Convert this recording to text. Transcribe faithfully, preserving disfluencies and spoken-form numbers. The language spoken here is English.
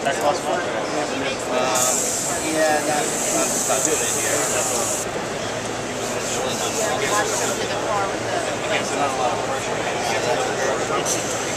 That costs money? Um, yeah, not, not, not good in here. Yeah, watch them in the car with the. It's not a lot of pressure.